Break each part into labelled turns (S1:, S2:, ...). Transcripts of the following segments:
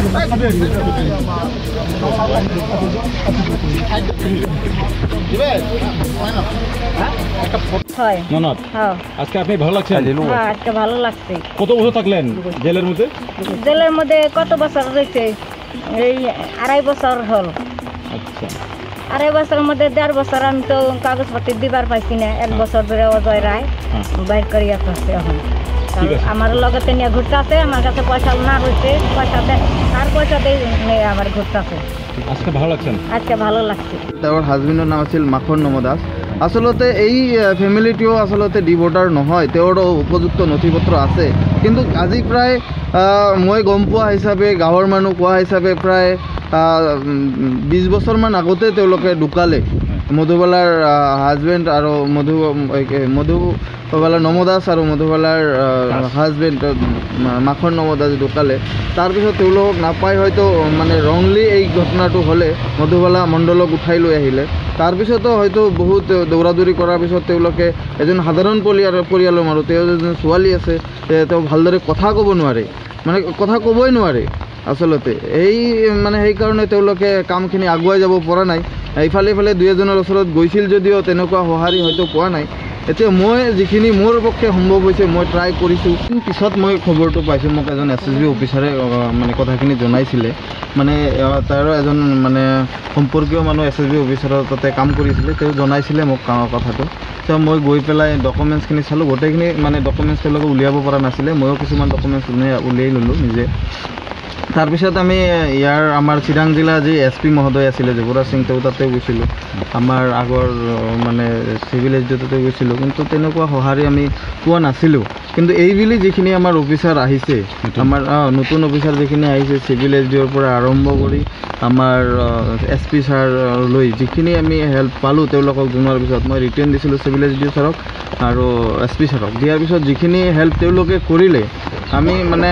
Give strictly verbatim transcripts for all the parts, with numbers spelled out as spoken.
S1: ননদ আজকে আপনি ভালো লাগছে?
S2: হ্যাঁ আজকে ভালো লাগছে।
S1: কত বছর থাকলেন জেলের মধ্যে?
S2: জেলের মধ্যে কত বছর রয়েছে? এই আড়াই বছর হল।
S1: আচ্ছা,
S2: আড়াই বছরের মধ্যে দেড় বছর আমি তো কাগজপত্র দিবার পাইছি না। এক বছর ধরে অজয় রায় বাইর করিয়া করছে। এখন আমার লগতে নিয়ে ঘুরতে আছে, আমার কাছে পয়সা না রয়েছে, পয়সা দেয় তার পয়সা দিয়ে নিয়ে আবার ঘুরতে আছে।
S1: আজকে ভালো লাগছে?
S2: আজকে ভালো লাগছে।
S3: তার হাজবেন্ডৰ নাম আছিল মাখন নমদাস। আসলতে এই ফেমিলিটিও আসলতে ডিভোটাৰ নহয়, তেওঁৰো উপযুক্ত নথি পত্ৰ আছে, কিন্তু আজি প্ৰায় মই গম পোৱা হিচাপে গাঁৱৰ মানুহ কোৱা হিচাপে প্ৰায় বিছ বছৰমান আগতে তেওঁলোকে ঢুকালে। মধুবালাৰ হাজবেণ্ড আৰু মধু মধুবালাৰ নমদাস আৰু মধুবালাৰ হাজবেণ্ড মাখন নমদাস ঢুকালে। তাৰপিছত তেওঁলোকক নাপাই হয়তো মানে ৰংলি এই ঘটনাটো হ'লে মধুবালা মণ্ডলক উঠাই লৈ আহিলে। তাৰপিছতো হয়তো বহুত দৌৰা দৌৰি কৰাৰ পিছত তেওঁলোকে এজন সাধাৰণ পৰিয়াল পৰিয়ালৰ মানুহ, তেওঁ এজন ছোৱালী আছে, তেওঁ ভালদৰে কথা ক'ব নোৱাৰে, মানে কথা ক'বই নোৱাৰে আচলতে। এই মানে সেইকাৰণে তেওঁলোকে কামখিনি আগুৱাই যাব পৰা নাই। ইফালে ইফালে দুই এজনৰ ওচৰত গৈছিল যদিও তেনেকুৱা সঁহাৰি হয়তো পোৱা নাই। এতিয়া মই যিখিনি মোৰ পক্ষে সম্ভৱ হৈছে মই ট্ৰাই কৰিছোঁ। পিছত মই খবৰটো পাইছোঁ, মোক এজন এছ এছ বি অফিচাৰে মানে কথাখিনি জনাইছিলে। মানে তাৰো এজন মানে সম্পৰ্কীয় মানুহ এছ এছ বি অফিচাৰৰ তাতে কাম কৰিছিলে, তেওঁ জনাইছিলে মোক কথাটো। তো মই গৈ পেলাই ডকুমেণ্টছখিনি চালোঁ, গোটেইখিনি মানে ডকুমেণ্টছ তেওঁলোকে উলিয়াব পৰা নাছিলে, ময়ো কিছুমান ডকুমেণ্টছ উলিয়াই ল'লোঁ নিজে। তাৰপিছত আমি ইয়াৰ আমাৰ চিৰাং জিলা যি এছ পি মহোদয় আছিলে যুৱৰাজ সিং, তেওঁ তাতে গৈছিলোঁ, আমাৰ আগৰ মানে চিভিল এছ ডি তাতে গৈছিলোঁ, কিন্তু তেনেকুৱা সঁহাৰি আমি পোৱা নাছিলোঁ। কিন্তু এইবুলি যিখিনি আমাৰ অফিচাৰ আহিছে, আমাৰ নতুন অফিচাৰ যিখিনি আহিছে চিভিল এছ ডিৰ পৰা আৰম্ভ কৰি আমাৰ এছ পি ছাৰলৈ যিখিনি আমি হেল্প পালোঁ তেওঁলোকক জনোৱাৰ পিছত মই ৰিটাৰ্ণ দিছিলোঁ চিভিল এছ ডি ছাৰক আৰু এছ পি ছাৰক। দিয়াৰ পিছত যিখিনি হেল্প তেওঁলোকে কৰিলে আমি মানে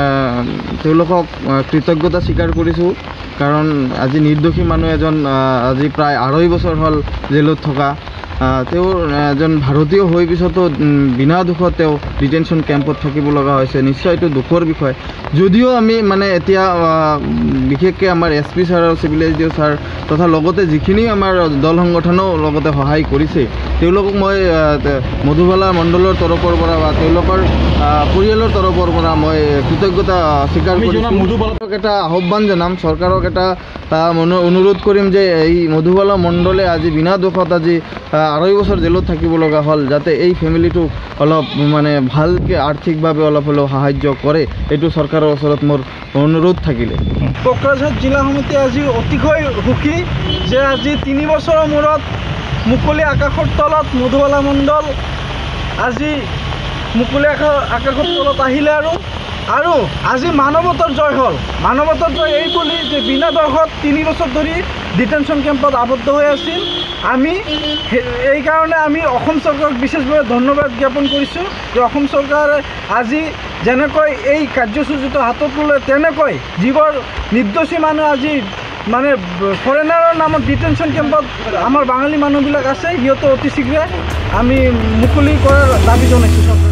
S3: তেওঁলোকক কৃতজ্ঞতা স্বীকাৰ কৰিছোঁ। কাৰণ আজি নিৰ্দোষী মানুহ এজন আজি প্ৰায় আঢ়ৈ বছৰ হ'ল জেলত থকা, তেওঁৰ এজন ভাৰতীয় হৈ পিছতো বিনা দুখত তেওঁ ডিটেনশ্যন কেম্পত থাকিব লগা হৈছে। নিশ্চয় এইটো দুখৰ বিষয়। যদিও আমি মানে এতিয়া বিশেষকৈ আমাৰ এছ পি ছাৰ আৰু civil S D O' sir তথা লগতে যিখিনি আমাৰ দল সংগঠনেও লগতে সহায় কৰিছে, তেওঁলোকক মই মধুবালা মণ্ডলৰ তৰফৰ পৰা বা তেওঁলোকৰ পৰিয়ালৰ তৰফৰ পৰা মই কৃতজ্ঞতা স্বীকাৰ কৰিছোঁ। মধুবালাক এটা আহ্বান জনাম, চৰকাৰক এটা অনুৰোধ কৰিম যে এই মধুবালা মণ্ডলে আজি বিনা দোষত আজি আঢ়ৈ বছৰ জেলত থাকিব লগা হ'ল, যাতে এই ফেমিলিটোক অলপ মানে ভালকৈ আৰ্থিকভাৱে অলপ হ'লেও সাহায্য কৰে, এইটো চৰকাৰৰ ওচৰত মোৰ অনুৰোধ থাকিলে।
S4: কোকৰাঝাৰ জিলা সমিতি আজি অতিশয় সুখী যে আজি তিনি বছৰৰ মূৰত মুকলি আকাশৰ তলত মধুবালা মণ্ডল আজি মুকলি আকাশৰ তলত আহিলে। আৰু আৰু আজি মানৱতাৰ জয় হ'ল। মানৱতাৰ জয় এই বুলি যে বিনা দোষত তিনি বছৰ ধৰি ডিটেনশ্যন কেম্পত আবদ্ধ হৈ আছিল। আমি এইকাৰণে আমি অসম চৰকাৰক বিশেষভাৱে ধন্যবাদ জ্ঞাপন কৰিছোঁ যে অসম চৰকাৰে আজি যেনেকৈ এই কাৰ্যসূচীটো হাতত ল'লে, তেনেকৈ যিবোৰ নিৰ্দোষী মানুহ আজি মানে ফৰেনাৰৰ নামত ডিটেনশ্যন কেম্পত আমাৰ বাঙালী মানুহবিলাক আছে, সিহঁতো অতি শীঘ্ৰে আমি মুকলি কৰাৰ দাবী জনাইছোঁ চৰকাৰক।